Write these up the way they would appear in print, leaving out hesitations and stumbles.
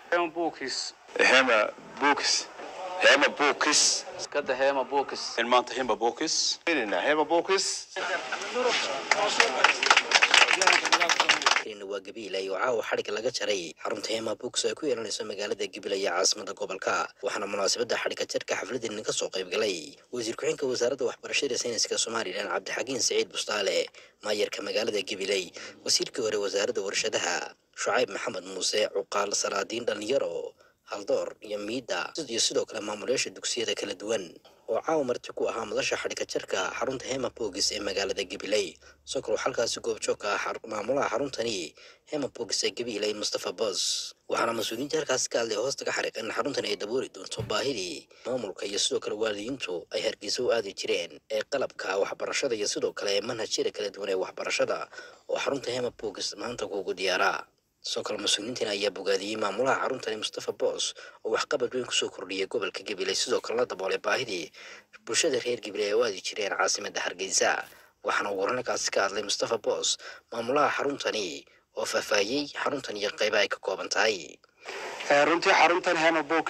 هيما بوكس كده هيما بوكس المانتا هيما بوكس هيما بوكس waa Gabiley oo caawa xadhigga laga jaray xarunta Hema Box ee ku yeelanaysa magaalada Gabiley ee caasimadda gobolka waxaana munaasabadda xadhigga jarka xafladdan ka soo qayb galay wasiir ku-xigeenka wasaaradda waxbarashada iyo sayniska Soomaaliland Cabdixakiin Saciid Bustaale maayarka magaalada Gabiley wasiirkii hore wasaaradda warshadaha Shucayb Maxamed Muuse Cuqaal Salaadiin dhalinyaro haldoor iyo miida iyo sidoo kale maamulayaasha dugsiyada kala duwan oo caawa marti ku ahaa madasha xadhigga jarka xarunta Hema Box ee magaalada Gabiley sokor halkaasi goobjoog ka ah maamulaha xaruntani Hema Box ee Gabiley Mustafa Boss waxaana mas'uuliyiinta halkaas ka hadlay hoosta ka xariiqan xaruntan ay dabooli doonto baahidii maamulka iyo sidoo kale waalidiintu ay Hargeysa u aadi jireen ee qalabka waxbarashada iyo sidoo kale manhajyada kala duwan ee waxbarashada oo xarunta Hema Box maanta ugu diyaaraa sokol mas'uuliyiinta ayaa bogaadiyay maamulaha xaruntani Mustafa Boss oo wax qabad weyn ku soo kordhiyay gobolka Gabiley sidoo kale la daboolay baahidii bulshada reer Gabiley oo aadi jireen caasimadda Hargeysa waxaana wararkaasi ka hadlay Mustafa Boss maamulaha xaruntani oo faahfaahiyay xaruntan iyo qaybaha ay ka kooban tahay runtii xaruntan Hema Box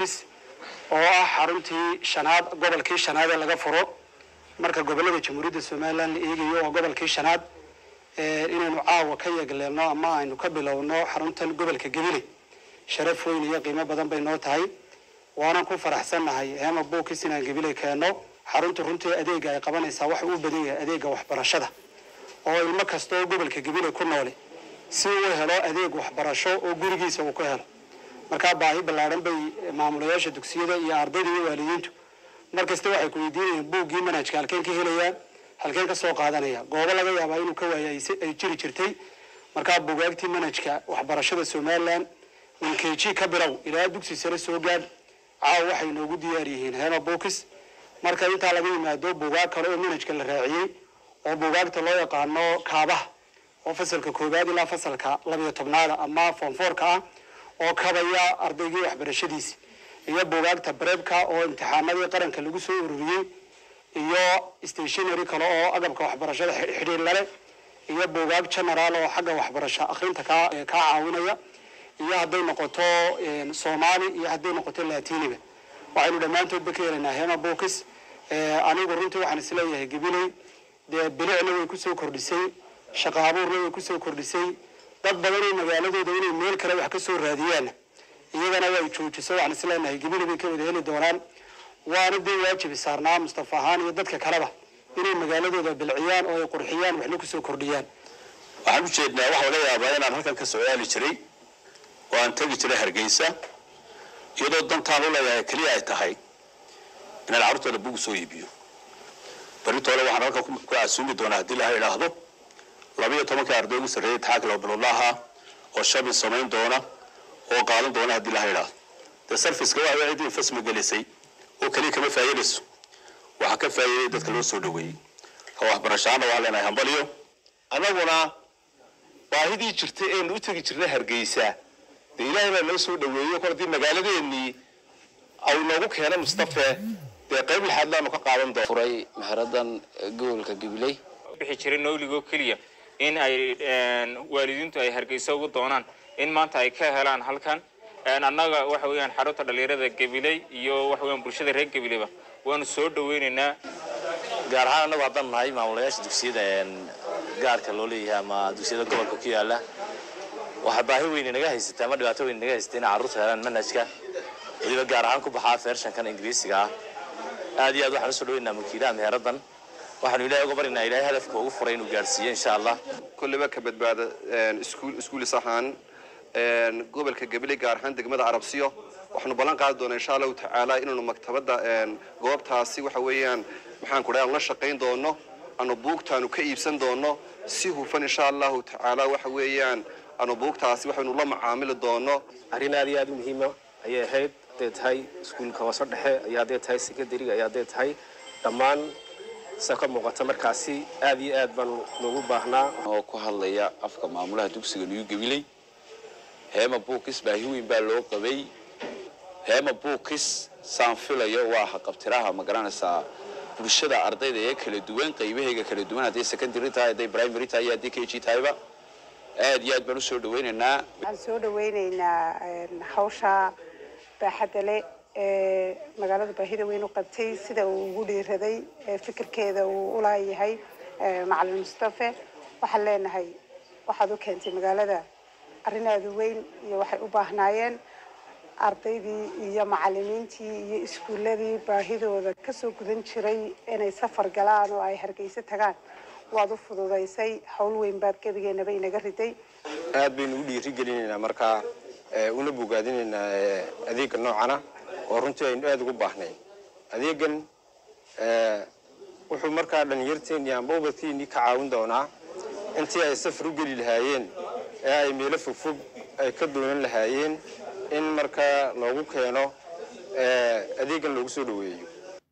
oo ah xaruntii shanaad gobolkii shanaad ee laga furo marka gobolada Jamhuuriyadda Soomaaliland la eegayo oo gobolkii shanaad inaynu caawa ka yeegleeno ama aynu ka bilowno xaruntan gobolka Gabiley sharaf weyn iyo qiimo badan bay noo tahay waana ku faraxsanahay Hema Box inaan Gabiley keeno xarunta runtii adeega ay qabanaysaa wax uu badan yahay adeega waxbarashada oo ilmo kasta oo gobolka Gabiley ku nool si uu helo adeeg waxbarasho oo gurigiisa uu ku helo marka baahi ballaaran bay maamulayaasha dugsiyada iyo ardayda iyo waalidiintu markasta waxay ku weydiinayaan buuggii manhajka halkeen ka helayaan halkeen ka soo qaadanaya goobo laga yaabo inuu ka waayay ay jiri jirtay marka buugaagtii manhajka waxbarashada Soomaaliland min KG ka bilow ilaa dugsi sare soo gaad waxay noogu diyaar yihiin Hema Box marka inta laga yimaado buugaag kale oo manhajka la raaciyay oo buugaagta loo yaqaano kaabaha oo fasalka koobaad ilaa fasalka 12aad ama form 4 ah oo kabaya ardaygii waxbarashadiisa iyo buugaagta breebka oo imtixaanadii qaranka lagu soo ururiyay iyo stationery kale oo agabka waxbarashada xiriir leh iyo buugaag general oo xagga waxbarasho akhrinta ka caawinaya iyo hadday noqoto Soomaali iyo hadday noqoto Laatiiniga waxaynu dhamaantood ka yeelanaa Hema Box anigu runtii waxaan isleeyahay Gabiley bilicna way ku soo kordhisay shaqo abuurna way ku soo kordhisay dad badan oo magaaladooda inay meel kale wax ka soo raadiyaan iyagana way joojisay waxaan isleeyahay Gabiley bay ka wada heli doonaan waana waajib saarnaa Mustafa ahaan iyo dadka kaleba inay magaaladooda bilciyaan oo ay qurxiyaan waxna ku soo kordhiyaan waxaan u jeednaa waxa laga yaabaa inaan halkan ka soo yaali jiray oo aan tagi jiray Hargeysa iyadoo dantaan u leeyahay kaliya ay tahay inaan carruurtooda buug soo iibiyo baritoole waxaan halka ku casuumi doonaa haddii la yiraahdo 12 arday ugu sarreeyay taxaakil oo bilowlaha oo shabi samayn doona oo qaadan doona haddii la yiraahdo the service ka waa ciidii fasma galisay oo kaliya kama faa'iideyso waxa ka faa'iiday dadka loo soo dhaweeyay waxbarashada waa leenahay hambaliyo anaguna baahidii jirtay ee u tagi jirnay Hargeysa ilaahay loo soo dhaweeyo kordii magaaladeennii aw noogu keenay Mustafa qayb lahaadlaanu ka qaadan doono furay maharadan gobolka Gabiley bixi jiray nooligo kaliya in ay waalidiintu ay Hargeysa ugu doonaan in maanta ay ka helaan halkan annaga waxa weeyaan xarunta dhalinyarada Gabiley iyo waxa weeyaan bulshada reer Gabileyba waanu soo dhaweynaynaa gaar ahaan annagu haddaan nahay maamulayaasha dugsiyada gaarka loo leeyahay ama dugsiyada gobolka ku yaala waxa baahi weyn inaga haysata ama dhibaato weyn inaga haysata in carruurta helaan manhajka waliba gaar ahaan ku baxaa version-kan Ingiriisiga aad iyo aad waxaan soo dhaweynaa mulkiilaha meeradan waxaan ilaahay uga barinaynaa ilaahay hadafka ugu furay inuu gaarsiiyo insha Allah kulliba ka badbaada iskuul saxan gobolka Gabiley gaar ahaan degmada Arabsiyo waxaanu balan qaadi doonaa insha Allah ta'ala inuu maktabada goobtaasi waxa weeyaan maxaan ku dhahay la shaqeyn doono anu buugtaanu ka iibsan doono si hufan insha Allah ta'ala waxa weeyaan anu buugtaasi waxaanu la macaamil doono arrin aad iyo aad muhiim ah ayay ahayd tahay iskuulka hoose dhexe ayaa tahay secondary ayaa tahay dhammaan saka muuqata markaasi aad iyo aad baan loogu baahnaa oo ku hadlaya afka maamulaha dugsiga New Gabiley Hema Box baahi weyn baa loo qabay Hema Box saan filayo waa haqabtiraha ma garanaysaa bulshada ardayda ee kala duwan qaybaheega kala duwan haddii secondary tahay haddii primary tahay haddii KG tahayba aad iyo aad baan u soo dhaweynaynaa. waxaan soo dhaweynaynaa hawsha baaxadda leh ee magaalada baahida weyn u qabtay sida uu ugu dhiiraday fikirkeeda uu u laayahay macallin Mustafa. waxaan leenahay waxaad u keentay magaalada arrinaadu weyn iyo waxay u baahnaayeen ardaydii iyo macallimiintii iyo iskuuladii baahidooda ka soo gudan jiray inay safar galaan oo ay Hargeysa tagaan. waad u fududaysay hawl weyn baad gabigeennaba inaga riday. aad baynu u dhiirigelinaynaa markaa una bogaadinaynaa adeegga noocana oo runtii aynu aad ugu baahnayn. adeeggan wuxuu markaa dhalinyarteennii amba ubadkeennii ka caawin doonaa intii ay safar u geli lahaayeen ee ay meelo fogfog ay ka doonan lahaayeen in markaa loogu keeno adeeggan loogu soo dhaweeyo.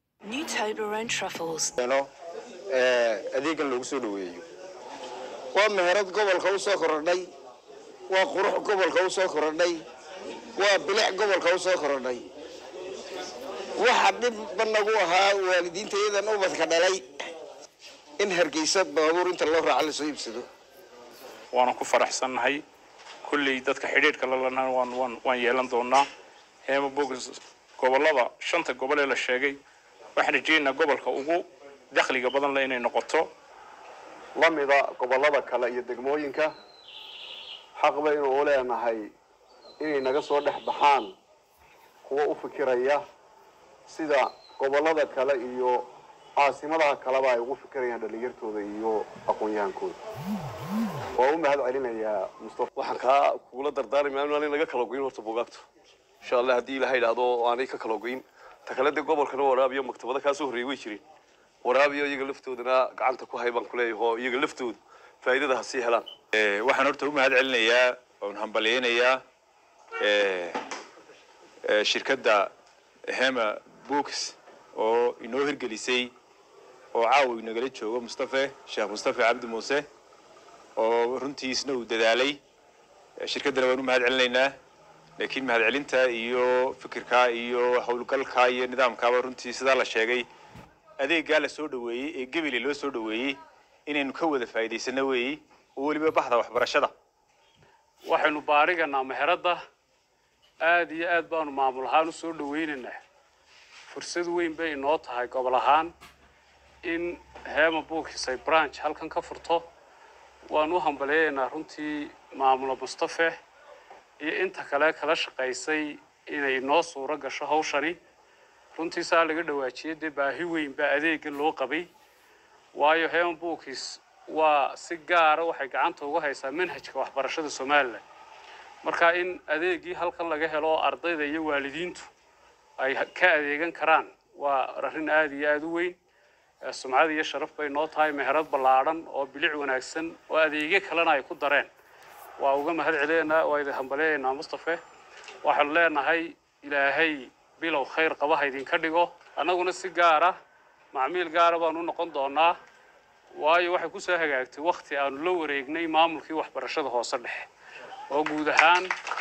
adeeggan loogu soo dhaweeyo waa meherad gobolka u soo korodhay, waa qurux gobolka u soo korodhay, waa bilic gobolka u soo korodhay. waxa dhib banagu ahaa waalidiinteedan ubadka dhalay in Hargeysa baabuur inta loo raaco la soo iibsado. waana ku faraxsanahay kulli dadka xidhiidhka la lana waan yeelan doonaa. Hema Bookis gobolada 5 gobol ee la sheegay waxaan rajaynaynaa gobolka ugu dakhliga badan la inay noqoto lamida gobolada kale iyo degmooyinka. xaq baynu u leenahay inay naga soo dhex baxaan kuwa u fikiraya sida gobolada kale iyo caasimadaha kaleba ay ugu fikirayaan dhalinyartooda iyo aqoon-yahankooda. waa u mahad celinayaa Mustafa. waxaan kaa kugula dardaarmayaa in laga kala goyn horta buugaagta insha Allah haddii ilaahay idhaahdo aanay ka kala goyn ta kale de gobolkana waraabiyo maktabada ka soo horeeyay way jireen. waraabiyo iyaga laftoodana gacanta ku hayban ku leeyahay iyaga laftooda faa'iidada si helaan. waxaan horta u mahad celinayaa oo hambalyeynaya shirkadda Hema Bookis oo inoo hirgelisay oo caawi nagala joogo Sheekh Mustafa Cabdi Muuse oo runtiisna uu dadaalay. shirkadana waan u mahad celinaynaa laakiin mahad celinta iyo fikirka iyo hawlgalka iyo nidaamkaaba runtii sida la sheegay adeegga la soo dhaweeyay ee Gabiley loo soo dhaweeyay inaynu ka wada faa'iideysano weeyay oo waliba baxda waxbarashada. waxaynu baariganaa meherada aad iyo aad baanu maamul ahaan u soo dhaweynaynaa. fursad weyn bay inoo tahay gobol ahaan in Hema Bookis ay branch halkan ka furto. waan u hambalyeynaa runtii maamul Mustafa iyo inta kale kala shaqaysay inay noo suuro gasho hawshani. runtii saa laga dhawaajiyay baahi weyn baa adeeggan loo qabay. waayo Hema Bookis waa si gaar ah waxay gacanta uga haysaa manhajka waxbarashada Soomaaliland. marka in adeegii halkan laga helo ardayda iyo waalidiintu ay ka adeegan karaan waa arrin aad iyo aad u weyn. sumcad iyo sharaf bay noo tahay meherad ballaaran oo bilic wanaagsan oo adeegyo kalena ay ku dareen. waa uga mahad celinaynaa waa idin hambalyeynaa Mustafa. waxaan leenahay ilaahay bilow khayr qabaha idinka dhigo. annaguna si gaar ah macmiil gaar ah baan u noqon doonaa. waayo waxay ku soo hagaagtay waqti aanu la wareegnay maamulkii waxbarashada hoose dhexe oo guud ahaan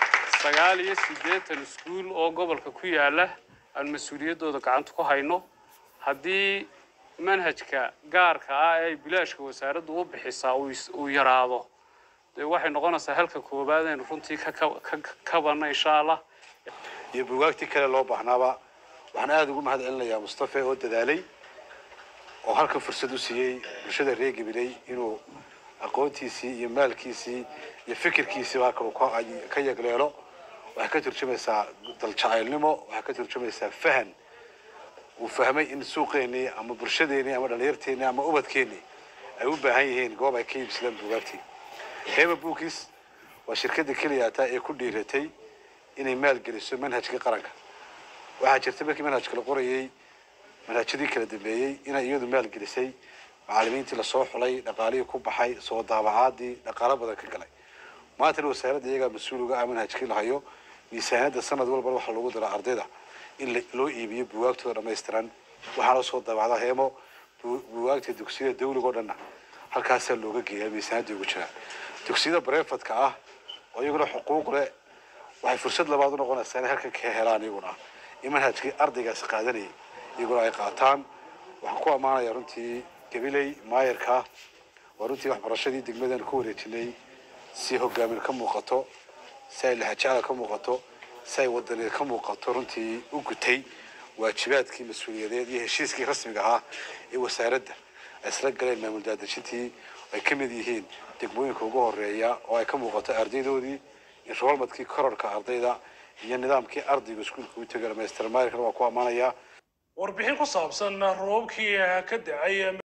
89 iskuul oo gobolka ku yaala aan mas'uuliyadooda gacanta ku hayno. haddii manhajka gaarka ah ee bilaashka wasaaraddu u bixisaa uu yaraado waxay noqonaysaa halka koobaad ee runtii ka banna insha Allah. iyo buugaagtii kale loo baahnaaba waxaan aad ugu mahad celinayaa Mustafa oo dadaalay oo halka fursad u siiyay bulshada reer Gabiley inuu aqoontiisii iyo maalkiisii iyo fikirkiisii ka yagleelo. waxay ka turjumaysaa daljacaylnimo, waxay ka turjumaysaa fahan uu fahmay in suuqeennii ama bulshadeennii ama dhalinyarteennii ama ubadkeennii ay u baahan yihiin goob ay ka iibsadaan buugaagtii. Hema Bookis waa shirkadda keliya ee ku dhiiratay inay maalgeliso manhajka qaranka. waxaa jirta markii manhajka la qorayay manhajyadii kala dambeeyay inay iyadu maalgelisay macallimiintii la soo xulay, dhaqaalihii ku baxay, soo daabacaadii dhaqaale badan ka galay. maanta wasaaradda iyaga mas'uul uga ah manhajkii la hayo. miisaaniyadda sanad walba waxa lagu diraa ardayda in loo iibiyo buugaagtooda dhammaystiran. waxaana soo daabacda Hemo buugaagta dugsiyada dawliga oo dhan halkaas looga geeyaa miisaaniyadda ugu jira. dugsiyada breefadka ah oo iyaguna xuquuq leh waxay fursad labaad u noqonaysaa in halkan ka helaan iyaguna in manhajkii ardaygaas qaadanayay iyaguna ay qaataan. waxaan ku ammaanayaa runtii Gabiley maayarka waa runtii waxbarashadii degmadan ku wareejinay si hogaamin ka muuqato si ay lahajacada ka muuqato si ay wadaniga ka muuqato runtii u gutay waajibaadkii mas-uuliyadeed iyo heshiiskii rasmiga ahaa ee wasaaradda ay isla galeen maamul daadejintii ay ka mid yihiin degmooyinka ugu horeeya oo ay ka muuqato ardaydoodii enrollmentkii kororka ardayda iyo nidaamkii ardayga iskuulka u tagay dhamaystirmaarkana waa ku ammaanayaa warbixin ku saabsan roobkii ka dacay